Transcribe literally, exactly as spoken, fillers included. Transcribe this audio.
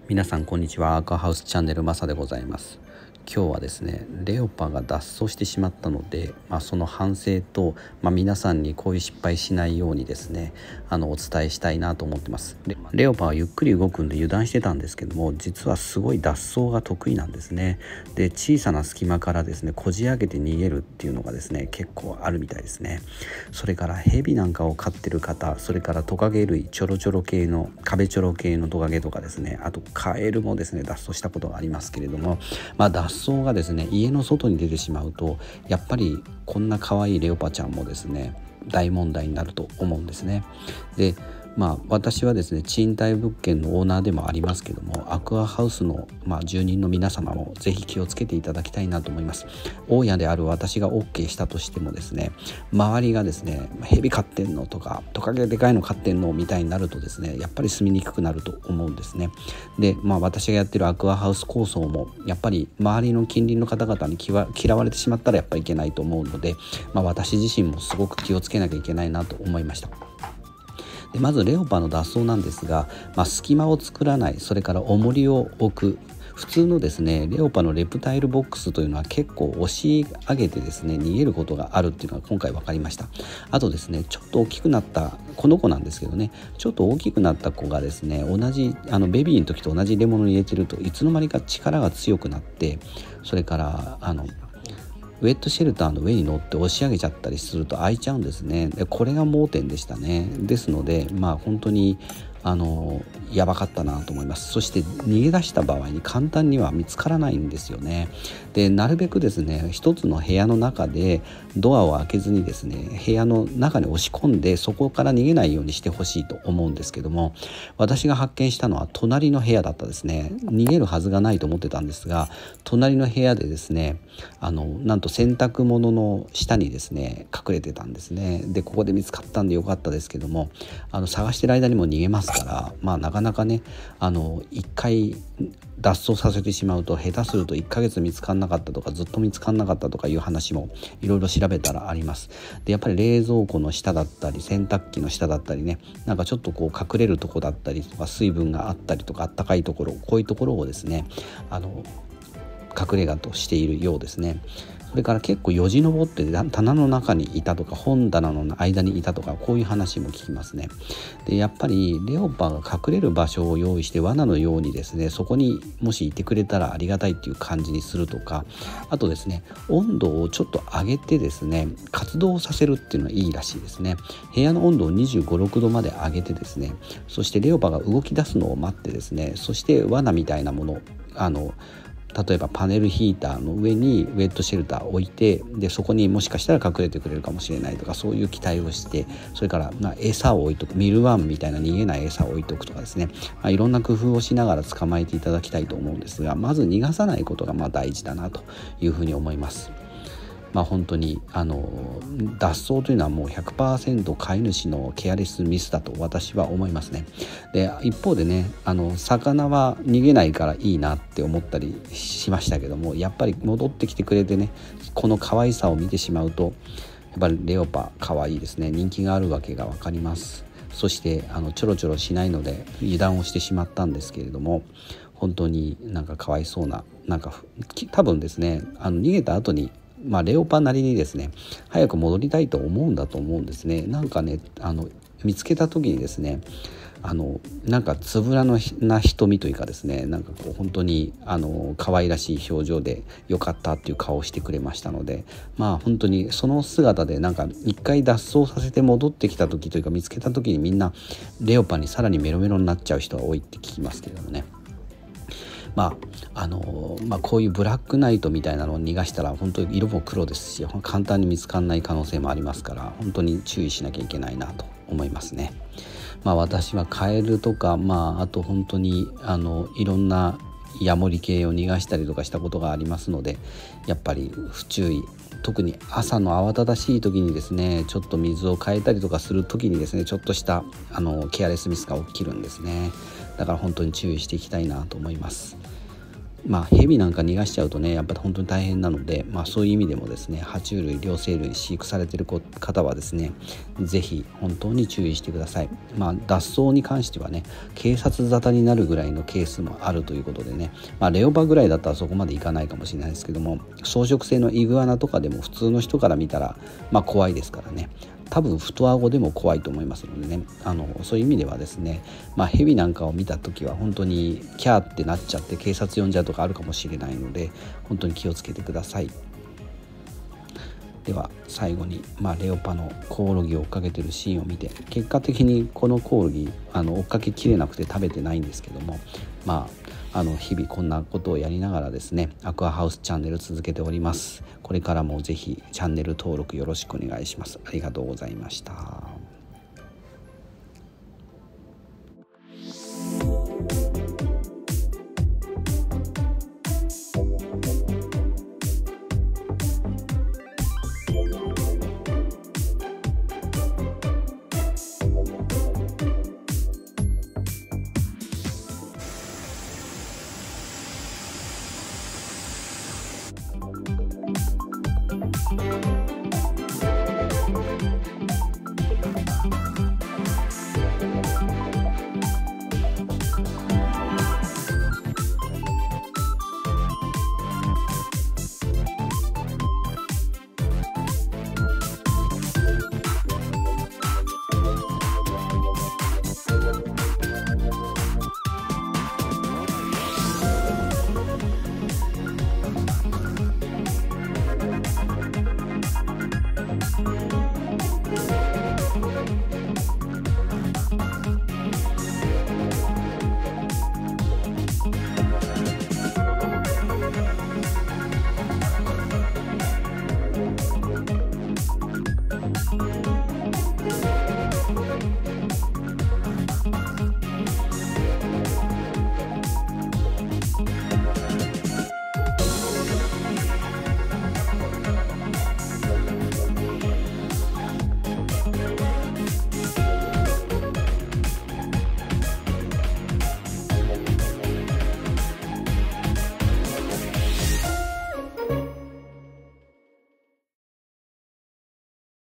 皆さんこんにちは。アクアハウスチャンネルマサでございます。今日はですね、レオパが脱走してしまったので、まあ、その反省と、まあ、皆さんにこういう失敗しないようにですねあのお伝えしたいなと思ってます。レレオパはゆっくり動くんで油断してたんですけども、実はすごい脱走が得意なんですね。で、小さな隙間からですねこじ開けて逃げるっていうのがですね結構あるみたいですね。それからヘビなんかを飼ってる方、それからトカゲ類、チョロチョロ系の壁チョロ系のトカゲとかですね、あとカエルもですね脱走したことがありますけれども、まあ脱走がですね家の外に出てしまうと、やっぱりこんな可愛いレオパちゃんもですね大問題になると思うんですね。でまあ、私はですね賃貸物件のオーナーでもありますけども、アクアハウスの、まあ、住人の皆様もぜひ気をつけていただきたいなと思います。大家である私が OK したとしてもですね、周りがですねヘビ飼ってんのとかトカゲでかいの飼ってんのみたいになるとですねやっぱり住みにくくなると思うんですね。で、まあ、私がやってるアクアハウス構想もやっぱり周りの近隣の方々に嫌われてしまったらやっぱりいけないと思うので、まあ、私自身もすごく気をつけなきゃいけないなと思いました。でまずレオパの脱走なんですが、まあ、隙間を作らない、それから重りを置く。普通のですねレオパのレプタイルボックスというのは結構押し上げてですね逃げることがあるっていうのが今回分かりました。あとですねちょっと大きくなったこの子なんですけどね、ちょっと大きくなった子がですね同じあのベビーの時と同じ入れ物に入れてるといつの間にか力が強くなって、それからあのウェットシェルターの上に乗って押し上げちゃったりすると開いちゃうんですね。でこれが盲点でしたね。ですのでまあ本当にあのやばかったなと思います。そして逃げ出した場合に簡単には見つからないんですよね。でなるべくですね一つの部屋の中でドアを開けずにですね部屋の中に押し込んでそこから逃げないようにしてほしいと思うんですけども、私が発見したのは隣の部屋だったですね。逃げるはずがないと思ってたんですが、隣の部屋でですねあのなんと洗濯物の下にですね隠れてたんですね。でここで見つかったんでよかったですけども、あの探してる間にも逃げますから、まあなかなかねあの一回脱走させてしまうと下手するといっかげつ見つからなかったとかずっと見つからなかったとかいう話もいろいろ調べたらあります。でやっぱり冷蔵庫の下だったり洗濯機の下だったりね、なんかちょっとこう隠れるとこだったりとか水分があったりとかあったかいところ、こういうところをですねあの隠れ家としているようですね。それから結構よじ登って棚の中にいたとか本棚の間にいたとか、こういう話も聞きますね。でやっぱりレオパが隠れる場所を用意して罠のようにですねそこにもしいてくれたらありがたいっていう感じにするとか、あとですね温度をちょっと上げてですね活動させるっていうのはいいらしいですね。部屋の温度をにじゅうご、ろくどまで上げてですね、そしてレオパが動き出すのを待ってですね、そして罠みたいなもの、あの例えばパネルヒーターの上にウェットシェルターを置いて、でそこにもしかしたら隠れてくれるかもしれないとか、そういう期待をして、それからまあ餌を置いとく、ミルワンみたいな逃げない餌を置いとくとかですね、まあ、いろんな工夫をしながら捕まえていただきたいと思うんですが、まず逃がさないことがまあ大事だなというふうに思います。まあ、本当にあの脱走というのはもう ひゃくパーセント 飼い主のケアレスミスだと私は思いますね。で一方でねあの魚は逃げないからいいなって思ったりしましたけども、やっぱり戻ってきてくれてねこの可愛さを見てしまうと、やっぱりレオパ可愛いですね。人気があるわけが分かります。そしてあのちょろちょろしないので油断をしてしまったんですけれども、本当になんかかわいそうな、なんか多分ですねあの逃げた後にまあ、レオパなりにですね早く戻りたいと思うんだと思うんですね。なんかねあの見つけた時にですねあのなんかつぶらな瞳というかですね、なんかこう本当にあの可愛らしい表情でよかったっていう顔をしてくれましたので、まあ本当にその姿でなんか一回脱走させて戻ってきた時というか見つけた時にみんなレオパにさらにメロメロになっちゃう人が多いって聞きますけれどもね。まああのまあ、こういうブラックナイトみたいなのを逃がしたら本当に色も黒ですし簡単に見つからない可能性もありますから、本当に注意しなきゃいけないなと思いますね。まあ、私はカエルとか、まあ、あと本当にあのいろんなヤモリ系を逃がしたりとかしたことがありますので、やっぱり不注意、特に朝の慌ただしい時にですねちょっと水を変えたりとかする時にですねちょっとしたあのケアレスミスが起きるんですね。だから本当に注意していきたいなと思います。 まあヘビなんか逃がしちゃうとねやっぱり本当に大変なので、まあ、そういう意味でもですね爬虫類両生類飼育されている方はですね是非本当に注意してください。まあ、脱走に関してはね警察沙汰になるぐらいのケースもあるということでね、まあ、レオパぐらいだったらそこまでいかないかもしれないですけども、草食性のイグアナとかでも普通の人から見たらまあ怖いですからね。多分太あごでも怖いと思いますのでね、あのそういう意味ではですね、まあ、ヘビなんかを見た時は本当にキャーってなっちゃって警察呼んじゃうとかあるかもしれないので本当に気をつけてください。では最後に、まあ、レオパのコオロギを追っかけてるシーンを見て、結果的にこのコオロギあの追っかけきれなくて食べてないんですけども、まあ、あの日々こんなことをやりながらですねアクアハウスチャンネル続けております。これからもぜひチャンネル登録よろしくお願いします。ありがとうございました。